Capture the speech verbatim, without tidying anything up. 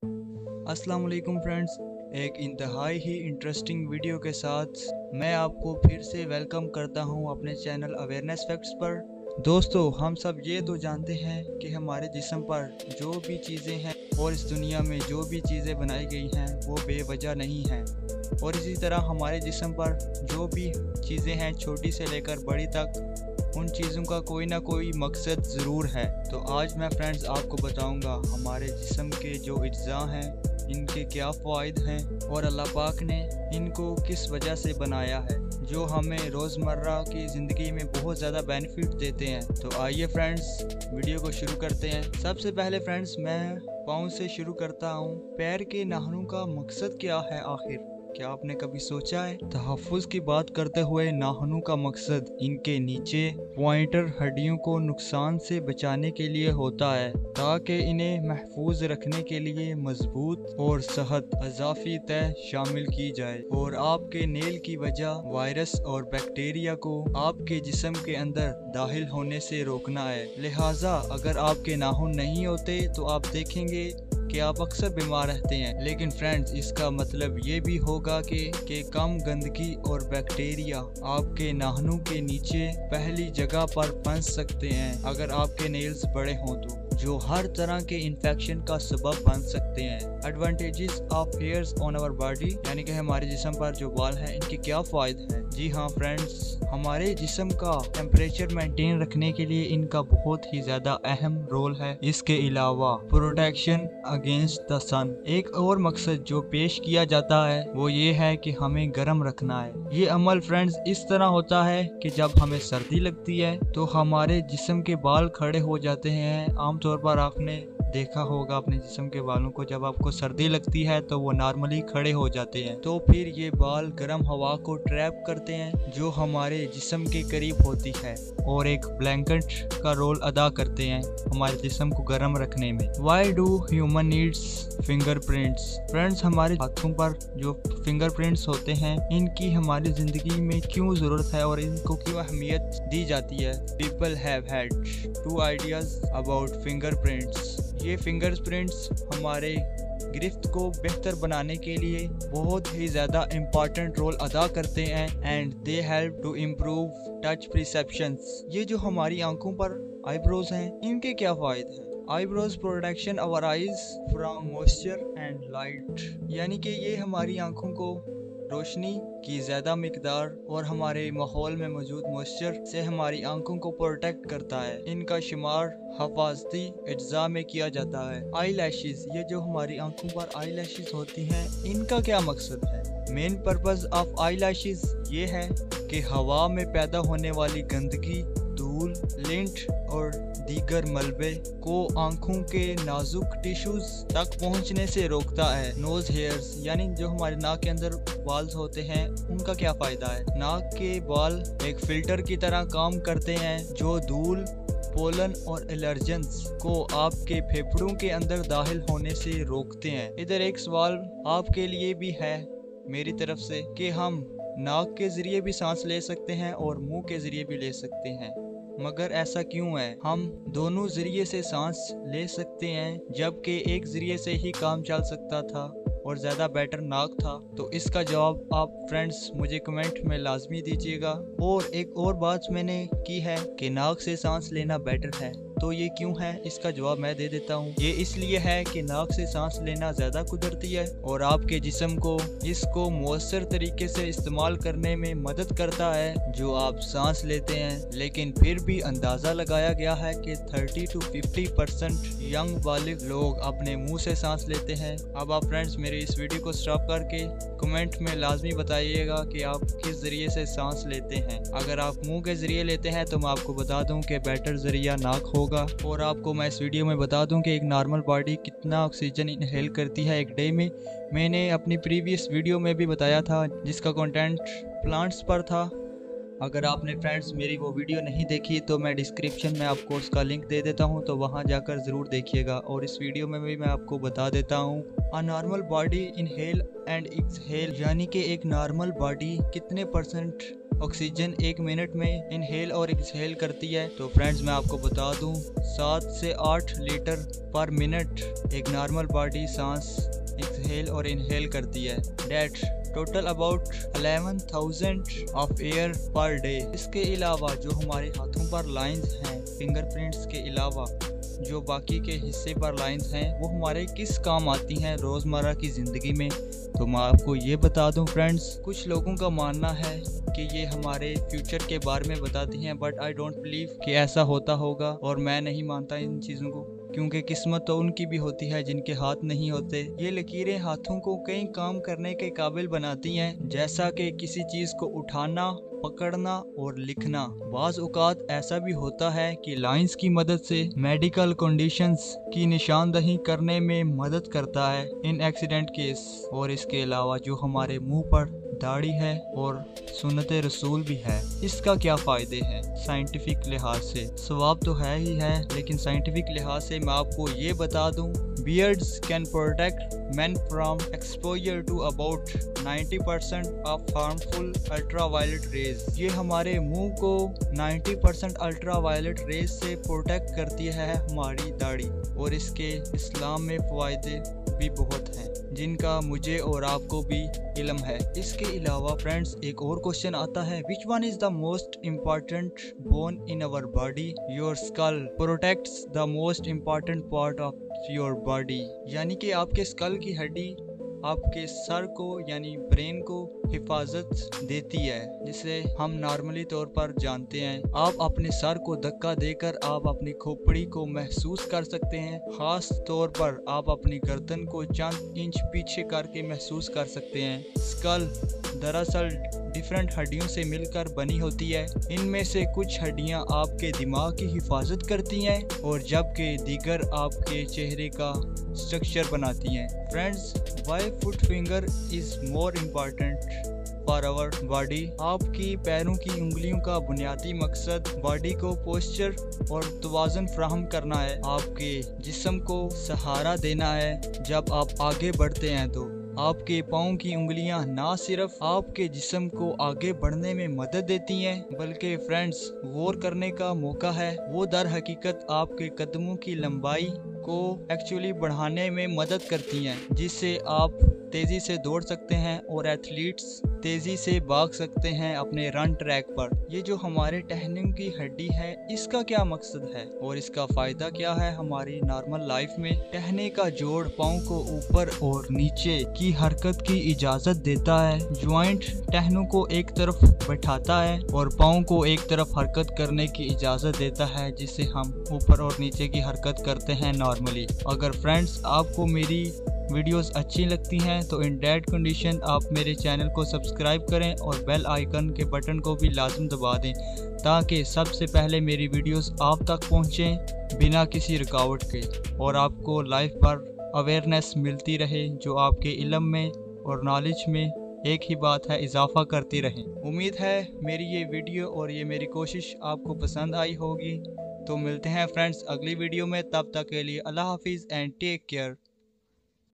अस्सलाम वालेकुम फ्रेंड्स, एक इंतहाई ही इंटरेस्टिंग वीडियो के साथ मैं आपको फिर से वेलकम करता हूं अपने चैनल अवेयरनेस फैक्ट्स पर। दोस्तों, हम सब ये तो जानते हैं कि हमारे जिस्म पर जो भी चीज़ें हैं और इस दुनिया में जो भी चीज़ें बनाई गई हैं वो बेवजह नहीं हैं, और इसी तरह हमारे जिस्म पर जो भी चीज़ें हैं छोटी से लेकर बड़ी तक, उन चीज़ों का कोई ना कोई मकसद ज़रूर है। तो आज मैं फ्रेंड्स आपको बताऊंगा हमारे जिस्म के जो अज्जा हैं इनके क्या फ़ायद हैं और अल्लाह पाक ने इनको किस वजह से बनाया है, जो हमें रोज़मर्रा की ज़िंदगी में बहुत ज़्यादा बेनिफिट देते हैं। तो आइए फ्रेंड्स वीडियो को शुरू करते हैं। सबसे पहले फ्रेंड्स मैं पाँव से शुरू करता हूँ। पैर के नाखूनों का मकसद क्या है आखिर? क्या आपने कभी सोचा है? तहफ़्फ़ुज़ की बात करते हुए नाखूनों का मकसद इनके नीचे पॉइंटर हड्डियों को नुकसान से बचाने के लिए होता है, ताकि इन्हें महफूज रखने के लिए मजबूत और सेहत अज़ाफ़ी तय शामिल की जाए, और आपके नेल की वजह वायरस और बैक्टीरिया को आपके जिस्म के अंदर दाखिल होने से रोकना है। लिहाजा अगर आपके नाखून नहीं होते तो आप देखेंगे कि आप अक्सर बीमार रहते हैं। लेकिन फ्रेंड्स इसका मतलब ये भी होगा कि कि कम गंदगी और बैक्टीरिया आपके नाखूनों के नीचे पहली जगह पर फंस सकते हैं अगर आपके नेल्स बड़े हों तो, जो हर तरह के इन्फेक्शन का सबब बन सकते हैं। Advantages of hairs on our body, यानी कि हमारे जिस्म पर जो बाल हैं इनके क्या फ़ायदे हैं? जी हाँ फ्रेंड्स, हमारे जिस्म का टेम्परेचर मेंटेन रखने के लिए इनका बहुत ही ज़्यादा अहम रोल है। इसके अलावा प्रोटेक्शन अगेंस्ट द सन। एक और मकसद जो पेश किया जाता है वो ये है कि हमें गर्म रखना है। ये अमल फ्रेंड्स इस तरह होता है कि जब हमें सर्दी लगती है तो हमारे जिस्म के बाल खड़े हो जाते हैं। आमतौर पर आपने देखा होगा अपने जिस्म के बालों को, जब आपको सर्दी लगती है तो वो नॉर्मली खड़े हो जाते हैं, तो फिर ये बाल गर्म हवा को ट्रैप करते हैं जो हमारे जिस्म के करीब होती है और एक ब्लैंकेट का रोल अदा करते हैं हमारे जिस्म को गर्म रखने में। Why do human needs fingerprints? Friends हमारे हाथों पर जो फिंगरप्रिंट्स होते हैं इनकी हमारी ज़िंदगी में क्यों ज़रूरत है और इनको क्यों अहमियत दी जाती है? People have had two ideas about fingerprints. ये फिंगरप्रिंट्स हमारे गिरफ्त को बेहतर बनाने के लिए बहुत ही ज़्यादा इम्पॉर्टेंट रोल अदा करते हैं, and they help to improve touch perceptions. ये जो हमारी आंखों पर आईब्रोज हैं इनके क्या फ़ायदे हैं? Eyebrows protection our eyes from moisture and light, यानी कि ये हमारी आंखों को रोशनी की ज़्यादा मिकदार और हमारे माहौल में मौजूद मॉइस्चर से हमारी आंखों को प्रोटेक्ट करता है। इनका शुमार हफाजती अज्जा में किया जाता है। आई लैशेज़, ये जो हमारी आंखों पर आई लैशेज़ होती हैं इनका क्या मकसद है? Main purpose of eyelashes ये है कि हवा में पैदा होने वाली गंदगी, धूल, लिंट और दीगर मलबे को आंखों के नाजुक टिश्यूज तक पहुंचने से रोकता है। नोज हेयर्स, यानी जो हमारे नाक के अंदर बाल्स होते हैं उनका क्या फ़ायदा है? नाक के बाल एक फिल्टर की तरह काम करते हैं जो धूल, पोलन और एलर्जेंस को आपके फेफड़ों के अंदर दाखिल होने से रोकते हैं। इधर एक सवाल आपके लिए भी है मेरी तरफ से कि हम नाक के ज़रिए भी सांस ले सकते हैं और मुंह के ज़रिए भी ले सकते हैं, मगर ऐसा क्यों है? हम दोनों ज़रिए से सांस ले सकते हैं जबकि एक ज़रिए से ही काम चल सकता था और ज़्यादा बेटर नाक था। तो इसका जवाब आप फ्रेंड्स मुझे कमेंट में लाजमी दीजिएगा। और एक और बात मैंने की है कि नाक से सांस लेना बेटर है, तो ये क्यों है इसका जवाब मैं दे देता हूँ। ये इसलिए है कि नाक से सांस लेना ज़्यादा कुदरती है और आपके जिस्म को इसको मौसर तरीके से इस्तेमाल करने में मदद करता है जो आप सांस लेते हैं। लेकिन फिर भी अंदाज़ा लगाया गया है कि thirty to fifty percent young बालिग लोग अपने मुंह से सांस लेते हैं। अब आप फ्रेंड्स मेरे इस वीडियो को स्टॉप करके कमेंट में लाजमी बताइएगा कि आप किस ज़रिए से सांस लेते हैं। अगर आप मुँह के ज़रिए लेते हैं तो मैं आपको बता दूँ कि बेटर ज़रिया नाक होगा। और आपको मैं इस वीडियो में बता दूं कि एक नॉर्मल बॉडी कितना ऑक्सीजन इनहेल करती है एक डे में। मैंने अपनी प्रीवियस वीडियो में भी बताया था जिसका कंटेंट प्लांट्स पर था। अगर आपने फ्रेंड्स मेरी वो वीडियो नहीं देखी तो मैं डिस्क्रिप्शन में आपको उसका लिंक दे देता हूं, तो वहां जाकर ज़रूर देखिएगा। और इस वीडियो में भी मैं आपको बता देता हूं a normal body inhale and exhale, यानी कि एक नॉर्मल बॉडी कितने परसेंट ऑक्सीजन एक मिनट में इनहेल और एक्सहेल करती है? तो फ्रेंड्स मैं आपको बता दूं, सात से आठ लीटर पर मिनट एक नॉर्मल बॉडी सांस एक्सहेल और इनहेल करती है। That total about eleven thousand of air per day. इसके अलावा जो हमारे हाथों पर लाइंस हैं, फिंगरप्रिंट्स के अलावा जो बाकी के हिस्से पर लाइंस हैं, वो हमारे किस काम आती हैं रोज़मर्रा की ज़िंदगी में? तो मैं आपको ये बता दूं फ्रेंड्स, कुछ लोगों का मानना है कि ये हमारे फ्यूचर के बारे में बताती हैं, बट आई डोंट बिलीव कि ऐसा होता होगा, और मैं नहीं मानता इन चीज़ों को, क्योंकि किस्मत तो उनकी भी होती है जिनके हाथ नहीं होते। ये लकीरें हाथों को कई काम करने के काबिल बनाती हैं, जैसा कि किसी चीज़ को उठाना, पकड़ना और लिखना। बाज़ औक़ात ऐसा भी होता है कि लाइंस की मदद से मेडिकल कंडीशंस की निशानदही करने में मदद करता है इन एक्सीडेंट केस। और इसके अलावा जो हमारे मुंह पर दाढ़ी है और सुन्नत रसूल भी है, इसका क्या फ़ायदे हैं साइंटिफिक लिहाज से? सवाब तो है ही है, लेकिन साइंटिफिक लिहाज से मैं आपको ये बता दूं, beards can protect men from exposure to about ninety percent of harmful ultraviolet rays। ये हमारे मुंह को ninety percent ultraviolet rays से प्रोटेक्ट करती है हमारी दाढ़ी, और इसके इस्लाम में फ़ायदे भी बहुत हैं जिनका मुझे और आपको भी इल्म है। इसके अलावा फ्रेंड्स एक और क्वेश्चन आता है, which one is the most important bone in our body? Your skull protects the most important part of your body. यानी कि आपके स्कल की हड्डी आपके सर को यानी ब्रेन को हिफाजत देती है, जिसे हम नॉर्मली तौर पर जानते हैं। आप अपने सर को धक्का देकर आप अपनी खोपड़ी को महसूस कर सकते हैं। ख़ास तौर पर आप अपनी गर्दन को चंद इंच पीछे करके महसूस कर सकते हैं। स्कल दरअसल डिफरेंट हड्डियों से मिलकर बनी होती है। इनमें से कुछ हड्डियां आपके दिमाग की हिफाजत करती हैं, और जबकि दीगर आपके चेहरे का स्ट्रक्चर बनाती हैं। Friends, why foot finger is more important for our body? आपकी पैरों की उंगलियों का बुनियादी मकसद बॉडी को पोस्चर और तवाज़ुन फ्राहम करना है, आपके जिस्म को सहारा देना है। जब आप आगे बढ़ते हैं तो आपके पाँव की उंगलियां ना सिर्फ आपके जिस्म को आगे बढ़ने में मदद देती हैं, बल्कि फ्रेंड्स गौर करने का मौका है, वो दर हकीकत आपके कदमों की लंबाई को एक्चुअली बढ़ाने में मदद करती हैं, जिससे आप तेज़ी से दौड़ सकते हैं और एथलीट्स तेज़ी से भाग सकते हैं अपने रन ट्रैक पर। ये जो हमारे टहनियों की हड्डी है, इसका क्या मकसद है और इसका फ़ायदा क्या है हमारी नॉर्मल लाइफ में? टहने का जोड़ पाँव को ऊपर और नीचे की हरकत की इजाज़त देता है। ज्वाइंट टहनों को एक तरफ बैठाता है और पाँव को एक तरफ हरकत करने की इजाज़त देता है, जिससे हम ऊपर और नीचे की हरकत करते हैं नॉर्मली। अगर फ्रेंड्स आपको मेरी वीडियोस अच्छी लगती हैं तो इन डेट कंडीशन आप मेरे चैनल को सब्सक्राइब करें और बेल आइकन के बटन को भी लाजम दबा दें, ताकि सबसे पहले मेरी वीडियोस आप तक पहुंचें बिना किसी रुकावट के, और आपको लाइफ पर अवेयरनेस मिलती रहे जो आपके इल्म में और नॉलेज में एक ही बात है, इजाफा करती रहे। उम्मीद है मेरी ये वीडियो और ये मेरी कोशिश आपको पसंद आई होगी। तो मिलते हैं फ्रेंड्स अगली वीडियो में, तब तक के लिए अल्लाह हाफिज़ एंड टेक केयर।